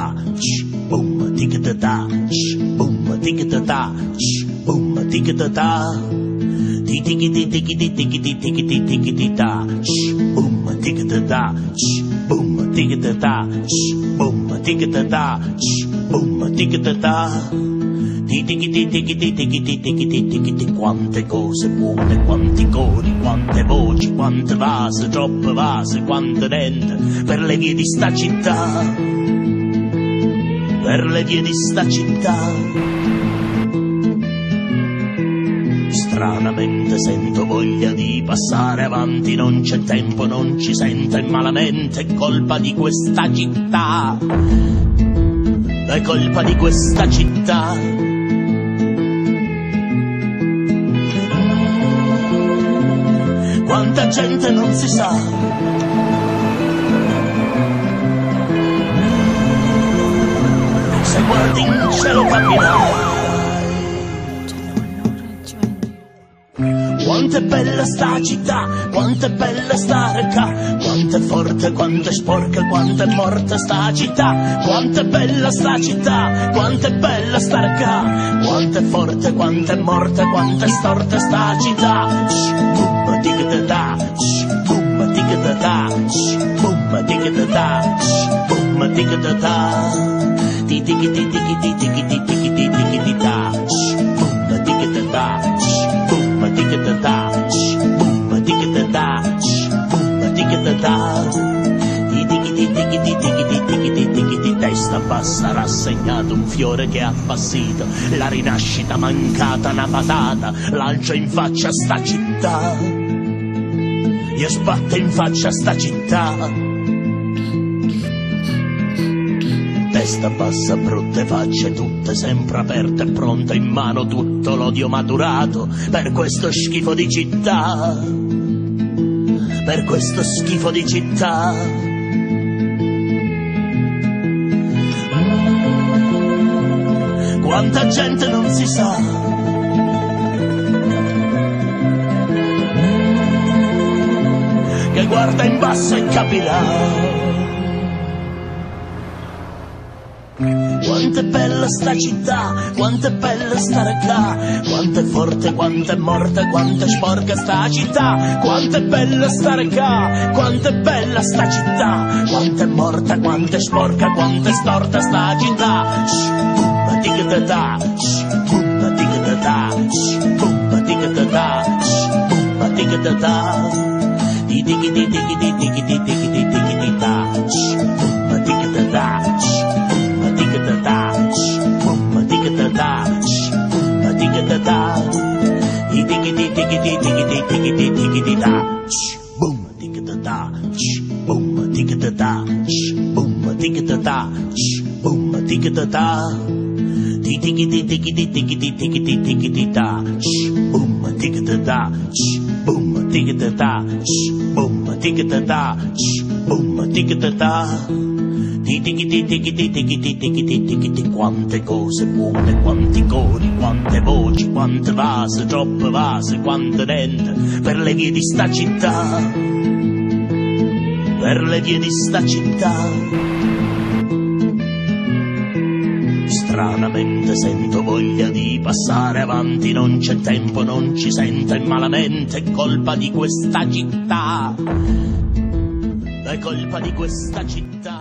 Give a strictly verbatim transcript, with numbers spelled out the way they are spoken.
tic-ta-ta, boom, tic-ta-ta, boom, tic-ta-ta, boom, tic-ta-ta. Ti-tiki-ti-tiki-ti-tiki-ti-tiki-ti-tiki-ti-ta, boom, tic-ta-ta, boom, tic-ta-ta, boom, tic-ta-ta, boom, tic-ta-ta. Ti-tiki-ti-tiki-ti-tiki-ti-tiki-ti-tiki-ti. Quante cose buone, quanti cori, quante voci, quante vase, troppe vase, quante dente per le vie di sta città, per le vie di sta città. Stranamente sento voglia di passare avanti, non c'è tempo, non ci sento, e malamente è colpa di questa città, è colpa di questa città. Quanta gente non si sa, se guardi in cielo capirai. Quanto è bella sta città, quanto è bella sta ricca, quanto è forte, quanto è sporca, quanto è morta sta città. Quanto è bella sta città, quanto è bella sta ricca, quanto è forte, quanto è morta, quanto è storta sta città. Boom, tic-ta-ta, boom, tic-ta-ta, boom, tic-ta-ta, boom, tic-ta-ta. Ti-tiki-ti-tiki-ti-tiki-ti-tiki-ti-tiki-ti-ta, boom, tic-ta-ta, boom, tic-ta-ta, boom, tic-ta-ta, boom, tic-ta-ta. Ti-tiki-ti-tiki-ti-tiki-ti-tiki-ti-tiki-ti. Testa bassa, rassegnato, un fiore che ha appassito, la rinascita mancata, una patata, lancia in faccia sta città, io sbatto in faccia sta città. Testa bassa, brutte facce, tutte sempre aperte, pronte in mano tutto l'odio maturato per questo schifo di città, per questo schifo di città. Quanta gente non si sa, che guarda in basso e capirà. Quanto è bella sta città, quanto è bella sta ricca, quanto è forte, quanto è morta, quanto è sporca sta città. Quanto è bella sta ricca, quanto è bella sta città, quanto è morta, quanto è sporca, quanto è storta sta città. Boom, tic-ta-ta, boom, tic-ta-ta, boom, tic-ta-ta, boom, tic-ta-ta. Ti-tiki-ti-tiki-ti-tiki-ti-tiki-ti-tiki-ti-ta, boom, tic-ta-ta, tic-ta-ta, boom, tic-ta-ta, boom, tic-ta-ta. Ti-tiki-ti-tiki-ti-tiki-ti-tiki-ti-tiki-ti-ta, boom, tic-ta-ta, boom, tic-ta-ta, boom, tic-ta-ta, boom, tic-ta-ta. Ti-tiki-ti-tiki-ti-tiki-ti-tiki-ti-tiki-ti-ta, boom, tic-ta-ta, boom, tic-ta-ta, boom, tic-ta-ta, boom, tic-ta-ta. Ti-tiki-ti-tiki-ti-tiki-ti-tiki-ti-tiki-ti. Quante cose buone, quanti cori, quante voci, quante vase, troppe vase, quante dente per le vie di sta città, per le vie di sta città. Stranamente sento voglia di passare avanti, non c'è tempo, non ci sento, e malamente è colpa di questa città, è colpa di questa città.